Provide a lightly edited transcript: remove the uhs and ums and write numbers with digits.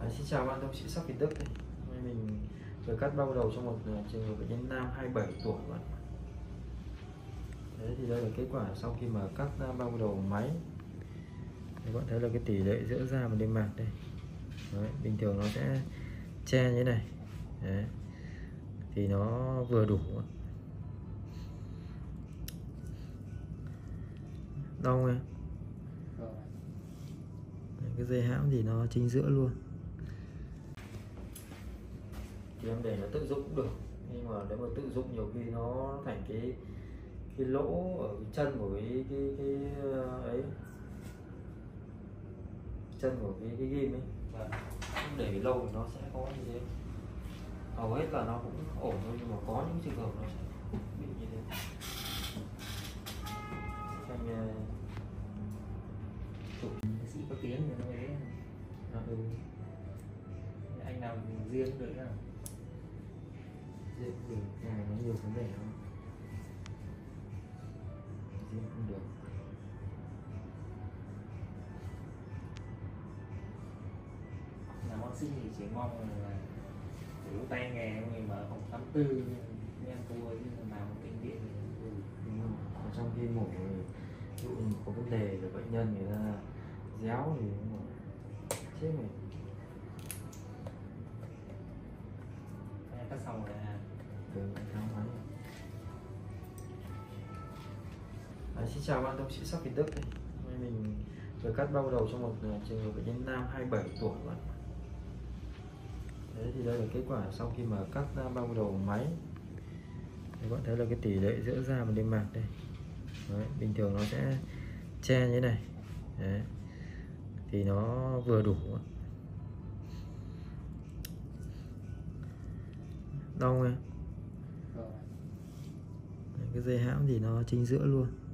Xin chào bạn, bác sĩ Sóc Việt Đức đây. Hôm nay mình vừa cắt bao đầu cho một trường hợp bệnh nhân nam 27 tuổi bạn. Đấy thì đây là kết quả sau khi mà cắt bao đầu máy. Đấy, bạn thấy là cái tỷ lệ giữa da và niêm mạc đây. Đấy, bình thường nó sẽ che như thế này. Đấy, thì nó vừa đủ. Đau không em? Đấy, cái dây hãm thì nó chính giữa luôn. Thì em để nó tự dụng cũng được, nhưng mà nếu mà tự dụng nhiều khi nó thành cái lỗ ở cái chân của cái ấy, chân của cái ghim ấy, và để lâu thì nó sẽ có như thế. Hầu hết là nó cũng ổn thôi, nhưng mà có những trường hợp nó sẽ bị như thế. Anh chụp bác sĩ có tiếng thì nó ấy. Anh làm riêng được không? Riêng cũng được, nhưng mà nó nhiều vấn đề không? Riêng cũng được. Làm bác sĩ thì chỉ mong là đủ tay nghề người mở phòng khám tư nên tôi chứ làm một bệnh viện thì Đúng rồi. Trong khi mổ ví dụ có vấn đề rồi bệnh nhân người ta déo thì chết mình. cắt xong rồi Từ tháng mấy. Xin chào bạn, bác sĩ Sóc Việt Đức đây. Hôm nay mình vừa cắt bao đầu cho một trường hợp bệnh nhân nam 27 tuổi bạn. Đấy thì đây là kết quả sau khi mà cắt bao đầu máy. Đấy, bạn thấy là cái tỷ lệ giữa da và niêm mạc đây. Đấy, bình thường nó sẽ che như thế này. Đấy, thì nó vừa đủ. Đau không em? Đấy, cái dây hãm thì nó chính giữa luôn.